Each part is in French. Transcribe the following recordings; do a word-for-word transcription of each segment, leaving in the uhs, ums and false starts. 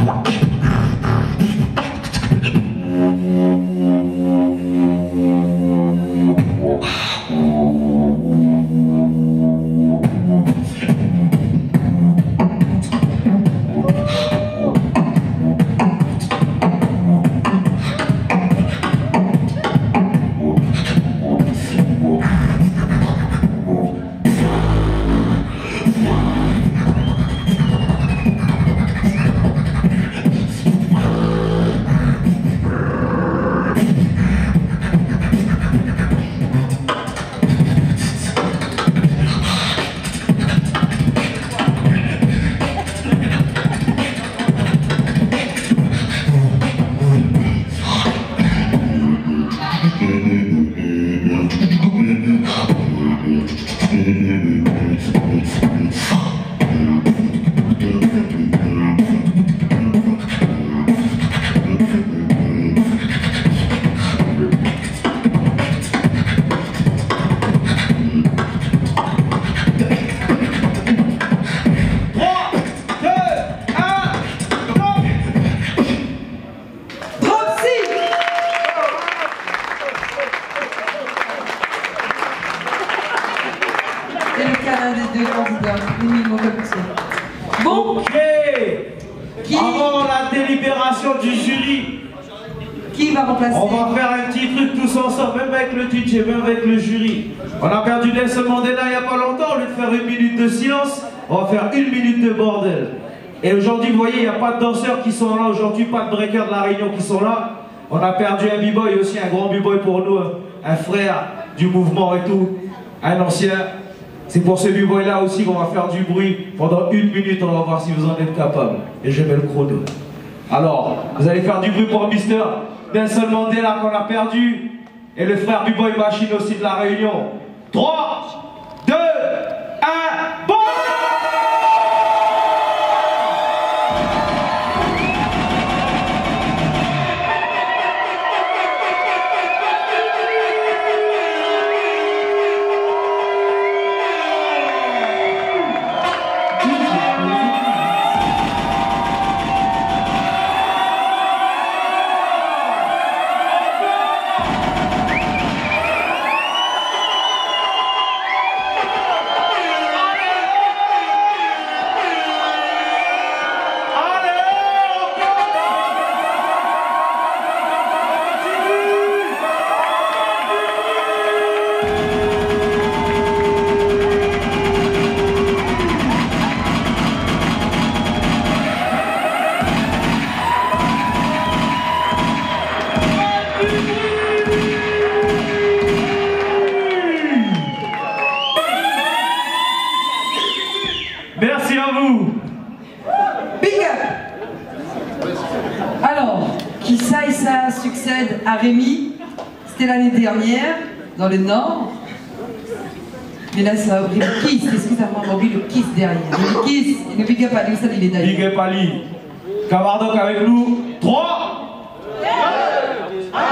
Bon. Ok. Qui Avant la délibération du jury, Qui va remplacer? on va faire un petit truc tous ensemble, même avec le D J, même avec le jury. On a perdu Nelson Mandela il n'y a pas longtemps, au lieu de faire une minute de silence, on va faire une minute de bordel. Et aujourd'hui, vous voyez, il n'y a pas de danseurs qui sont là aujourd'hui, pas de breakers de la Réunion qui sont là. On a perdu un b-boy aussi, un grand b-boy pour nous, un frère du mouvement et tout, un ancien. C'est pour ce b-boy là aussi qu'on va faire du bruit pendant une minute, on va voir si vous en êtes capable. Et je mets le chrono. Alors, vous allez faire du bruit pour Mister Nelson Mandela qu'on a perdu, et le frère b-boy Machine aussi de la Réunion. trois, deux, un, bon! Merci à vous. Big up. Alors, qui ça et ça succède à Rémi. C'était l'année dernière, dans le Nord. Mais là, ça a pris le Kiss. Excusez-moi, on a oublié le Kiss derrière. Le Kiss, et le Big up à lui, ça, il est d'ailleurs. Big up Ali. Camardoc avec nous. trois, deux, un.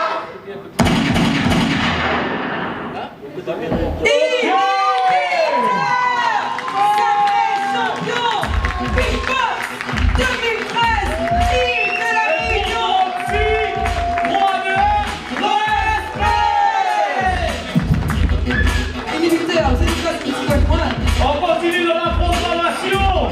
On continue dans la programmation.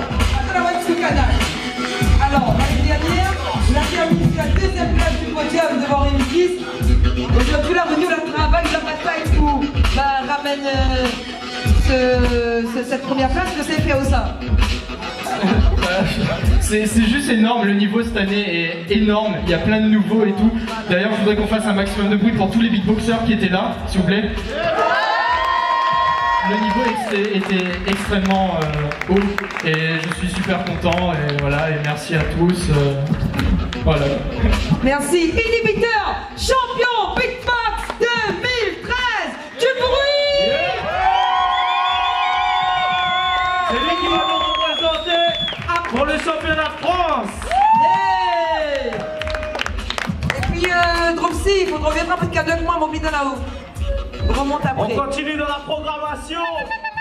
Alors, l'année dernière, on a terminé sur la deuxième place du podium devant Rémi Kiss. Aujourd'hui, la venue, la travail, la bataille pour bah, ramène euh, ce, ce, cette première place. Que c'est fait au sein. C'est juste énorme, le niveau cette année est énorme, il y a plein de nouveaux et tout. D'ailleurs, je voudrais qu'on fasse un maximum de bruit pour tous les beatboxers qui étaient là, s'il vous plaît. Le niveau était, était extrêmement euh, haut et je suis super content et voilà, et merci à tous. Euh, voilà. Merci. Inhibiteur, champion Beatbox deux mille treize, du bruit. Yeah. C'est lui qui va nous représenter pour le championnat de France. Yeah. Et puis, euh, Dropsy, il faut te reviendra parce qu'il y a deux mois, mon bidon là-haut. On remonte après. On continue dans la programmation.